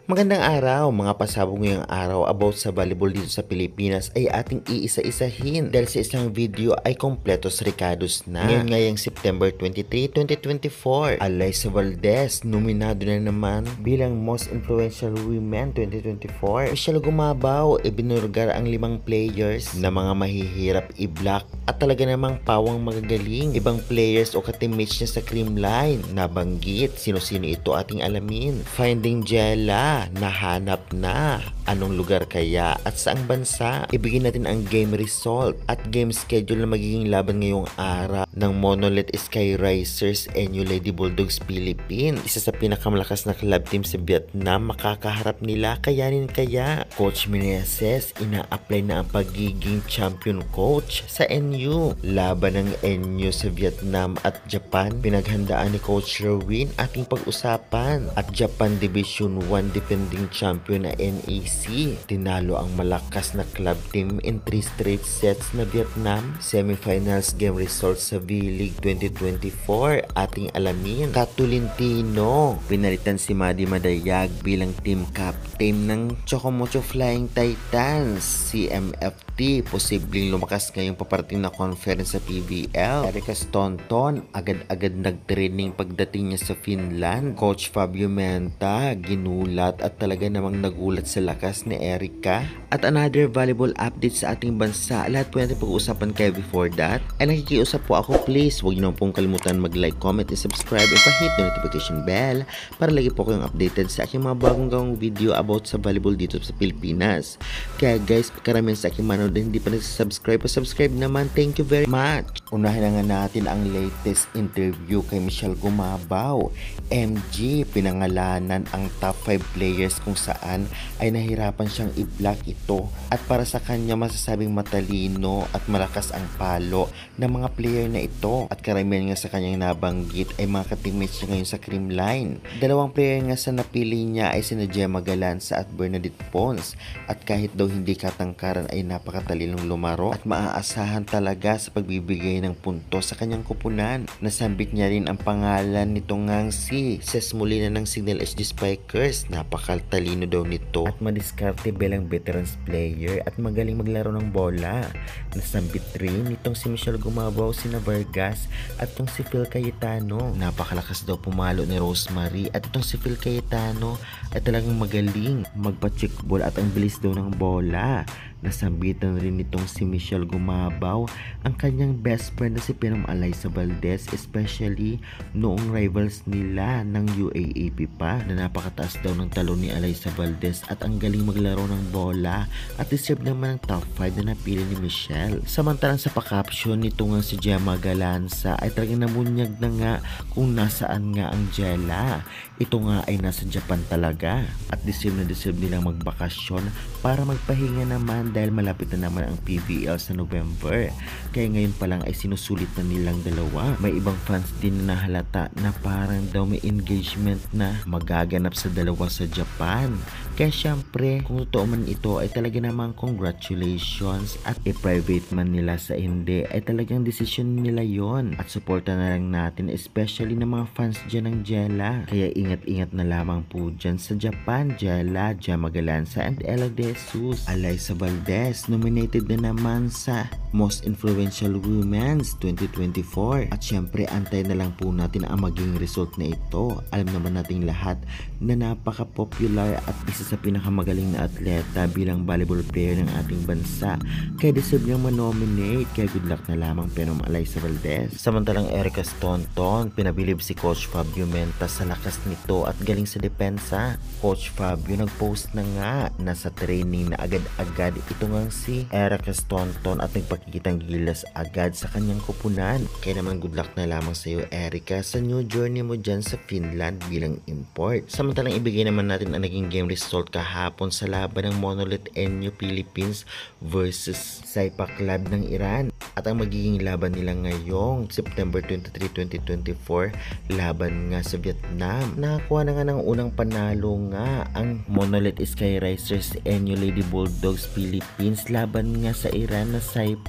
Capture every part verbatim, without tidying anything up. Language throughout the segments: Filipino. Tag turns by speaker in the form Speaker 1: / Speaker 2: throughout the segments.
Speaker 1: Magandang araw, mga pasabog ngayong araw about sa volleyball dito sa Pilipinas ay ating iisa-isahin dahil sa isang video ay kompletos recados na. Ngayon ngayong September twenty-third, twenty twenty-four, Alyssa Valdez nominado na naman bilang Most Influential Women twenty twenty-four. Michelle Gumabaw, ibinurgar ang limang players na mga mahihirap i-block at talaga namang pawang magagaling. Ibang players o ka-teammates niya sa Creamline, nabanggit sino-sino ito ating alamin. Finding Jella, nahanap na. Anong lugar kaya at saang bansa? Ibigin natin ang game result at game schedule na magiging laban ngayong araw ng Monolith Sky Risers and New Lady Bulldogs Philippines. Isa sa pinakamalakas na club team sa Vietnam, makakaharap nila. Kayanin kaya? Coach Meneses ina-apply na ang pagiging champion coach sa N U. Laban ng N U sa Vietnam at Japan, pinaghandaan ni Coach Sherwin ating pag-usapan. At Japan Division one defending champion na N A C, tinalo ang malakas na club team in three straight sets na Vietnam. Semifinals game results sa V-League twenty twenty-four ating alamin. Katulintino, pinalitan si Madi Madayag bilang team captain ng Chocomocho Flying Titans. C M F T, posibleng lumakas ngayong paparating na conference sa P V L. Erica Staunton, agad-agad nag-training pagdating niya sa Finland. Coach Fabio Menta, ginulat at talaga namang nagulat sa lakas ni Erica. At another volleyball update sa ating bansa. Lahat po natin pag-uusapan kayo before that. Ay nakikiusap po ako, please huwag niyo pong kalimutan mag-like, comment, and subscribe and pa-hit the notification bell para lagi po kayong updated sa aking mga bagong gawang video about sa volleyball dito sa Pilipinas. Kaya guys, karamihan sa aking manood na hindi pa nagsasubscribe, pa-subscribe naman. Thank you very much. Unahin na nga natin ang latest interview kay Michelle Gumabaw. M G, pinangalanan ang top five players kung saan ay nahirapan siyang i-block ito at para sa kanya masasabing matalino at malakas ang palo ng mga player na ito at karamihan nga sa kanyang nabanggit ay mga ka-teammates niya ngayon sa Creamline. Dalawang player nga sa napili niya ay sina Gemma Galanza at Bernadette Pons at kahit daw hindi katangkaran ay napakatalinong lumaro at maaasahan talaga sa pagbibigay ng punto sa kanyang kupunan. Nasambit niya rin ang pangalan nitong ngang si Ces Molina ng Signal H D Spikers. Napakatalino daw nito at madiskarte bilang veterans player at magaling maglaro ng bola. Nasambit rin nitong si Michelle Gumabaw, sina Vargas at itong si Phil Cayetano. Napakalakas daw pumalo ni Rosemary at itong si Phil Cayetano ay talagang magaling magpa-checkball at ang bilis daw ng bola. Nasambitan rin nitong si Michelle Gumabaw ang kanyang best friend na si Pinam Alyssa Valdez, especially noong rivals nila ng U A A P pa na napakataas daw ng talon ni Alyssa Valdez at ang galing maglaro ng bola at deserve naman ng top five na napili ni Michelle. Samantalang sa pa-caption nito nga si Gemma Galanza ay talagang namunyag na nga kung nasaan nga ang Jella. Ito nga ay nasa Japan talaga at deserve na deserve nilang magbakasyon para magpahinga naman dahil malapit na naman ang P V L sa November. Kaya ngayon pa lang ay sinusulit na nilang dalawa. May ibang fans din na nahalata na parang daw may engagement na magaganap sa dalawa sa Japan. Kaya syempre, kung totoo man ito ay talaga namang congratulations at i-private man nila sa hindi ay talagang desisyon nila yon at suporta na lang natin especially ng mga fans dyan ng Jella. Kaya ingat-ingat na lamang po dyan sa Japan. Jella, Gemma Galanza and Ella De Jesus. Alyssa Valdez nominated na naman sa Most Influential Women's twenty twenty-four at syempre antay na lang po natin ang maging result na ito. Alam naman nating lahat na napaka-popular at isa sa pinakamagaling na atleta bilang volleyball player ng ating bansa. Kaya deserve niyang manominate. Kaya good luck na lamang Pinam Alyssa Valdez. Samantalang Erica Staunton, pinabilib si Coach Fabio Menta sa lakas nito at galing sa depensa. Coach Fabio nag-post na nga nasa training na agad-agad ito nga si Erica Staunton at nagpakikitang gilas agad sa kanyang kupunan. Kaya naman good luck na lamang sa iyo Erica sa new journey mo dyan sa Finland bilang import. Samantalang ibigay naman natin ang naging game result kahapon sa laban ng Monolith N U Philippines versus Saipa Club ng Iran. At ang magiging laban nila ngayong September twenty-third, twenty twenty-four, laban nga sa Vietnam. Nakakuha na nga ng unang panalo nga ang Monolith Sky Risers and New Lady Bulldogs Philippines laban nga sa Iran na Saipa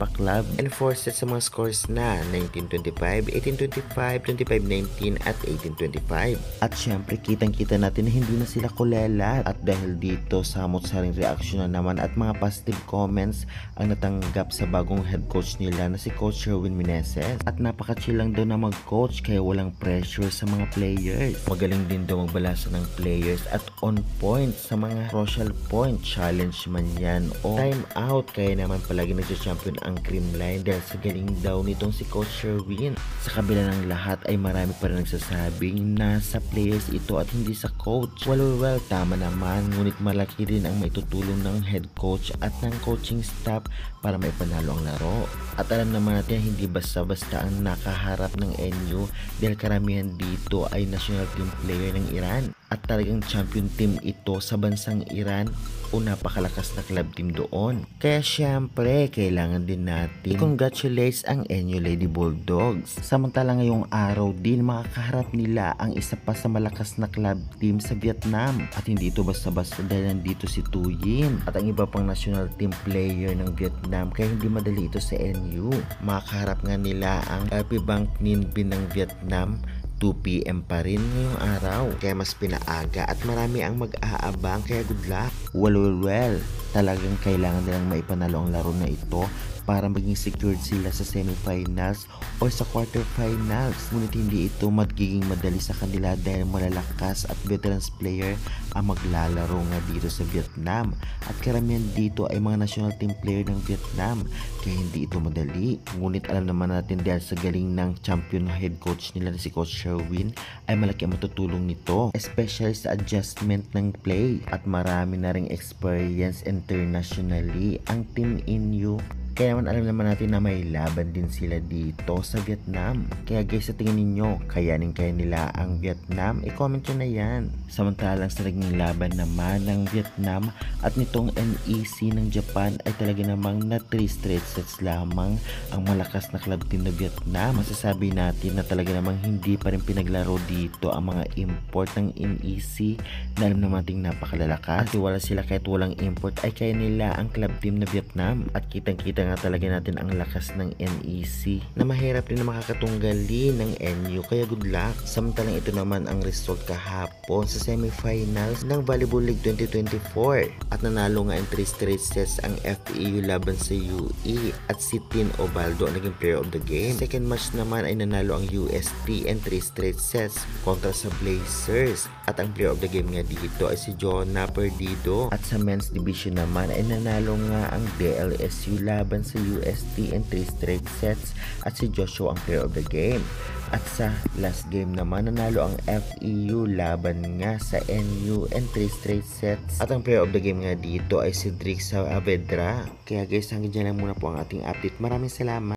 Speaker 1: club. And four sets sa mga scores na nineteen twenty-five, eighteen twenty-five, twenty-five nineteen at eighteen twenty-five. At syempre kitang-kita natin na hindi na sila kulelat. At dahil dito samot-saring reaksyon na naman at mga positive comments ang natanggap sa bagong head coach nila na si Coach Sherwin Meneses. At napaka-chill lang daw na mag-coach kaya walang pressure sa mga players. Magaling din daw magbalasa ng players at on point sa mga crucial point challenge man yan o time out. Kaya naman palagi nagsa-champion ang Creamline dahil sa galing daw nitong si Coach Sherwin. Sa kabila ng lahat ay marami pa rin nagsasabing na sa players ito at hindi sa coach. Well, well, well, tama naman, ngunit malaki rin ang maitutulong ng head coach at ng coaching staff para maipanalo ang laro. At alam naman natin hindi basta-basta ang nakaharap ng N U dahil karamihan dito ay national team player ng Iran. At talagang champion team ito sa bansang Iran o napakalakas na club team doon. Kaya syempre, kailangan din natin i-congratulate ang N U Lady Bulldogs. Samantala ngayong araw din makakaharap nila ang isa pa sa malakas na club team sa Vietnam. At hindi ito basta-basta dahil nandito si Tu Yin at ang iba pang national team player ng Vietnam kaya hindi madali ito sa N U. Makakaharap nga nila ang L P Bank Ninh Binh ng Vietnam two p m pa rin ngayong araw. Kaya mas pinaaga at marami ang mag-aabang kaya good luck. Well, well, well. Talagang kailangan nilang maipanalo ang laro na ito para maging secured sila sa semifinals o sa quarterfinals. Ngunit hindi ito magiging madali sa kanila dahil malalakas at veterans player ang maglalaro nga dito sa Vietnam. At karamihan dito ay mga national team player ng Vietnam kaya hindi ito madali. Ngunit alam naman natin dahil sa galing ng champion head coach nila na si Coach Sherwin ay malaki ang matutulong nito, especially sa adjustment ng play. At marami na ring experience internationally ang Team N U. Kaya naman alam naman natin na may laban din sila dito sa Vietnam. Kaya guys, sa tingin ninyo, kayanin kaya nila ang Vietnam? I-comment nyo na yan. Samantalang sa naging laban naman ng Vietnam at nitong N E C ng Japan ay talaga namang na three straight sets lamang ang malakas na club team na Vietnam. Masasabi natin na talaga namang hindi pa rin pinaglaro dito ang mga import ng N E C na alam naman nating napakalalakas. At wala sila kahit walang import ay kaya nila ang club team na Vietnam. At kitang-kita nga talaga natin ang lakas ng N E C na mahirap din na makakatunggali ng N U kaya good luck. Samantalang ito naman ang result kahapon sa semifinals ng Volleyball League twenty twenty-four at nanalo nga in three straight sets ang F E U laban sa U E at si Tin Obaldo ang naging player of the game. Second match naman ay nanalo ang U S T in three straight sets kontra sa Blazers at ang player of the game nga dito ay si Jonah Perdido. At sa men's division naman ay nanalo nga ang D L S U laban sa U S T in three straight sets at si Joshua ang player of the game. At sa last game naman nanalo ang F E U laban nga sa N U in three straight sets at ang player of the game nga dito ay si Drix Saavedra. Kaya guys, hanggang dyan lang muna po ang ating update. Maraming salamat.